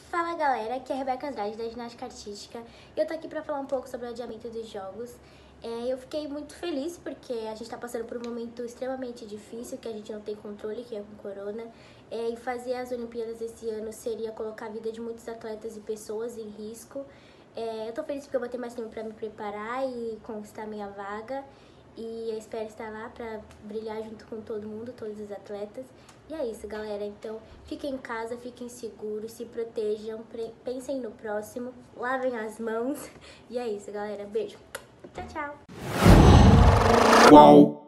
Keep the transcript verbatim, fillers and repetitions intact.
Fala galera, aqui é a Rebeca Andrade da Ginástica Artística e eu tô aqui pra falar um pouco sobre o adiamento dos jogos. É, eu fiquei muito feliz porque a gente tá passando por um momento extremamente difícil, que a gente não tem controle, que é com corona. É, e fazer as Olimpíadas esse ano seria colocar a vida de muitos atletas e pessoas em risco. É, eu tô feliz porque eu vou ter mais tempo pra me preparar e conquistar minha vaga. E eu espero estar lá pra brilhar junto com todo mundo, todos os atletas. E é isso, galera. Então, fiquem em casa, fiquem seguros, se protejam, pensem no próximo, lavem as mãos. E é isso, galera. Beijo. Tchau, tchau. Uau.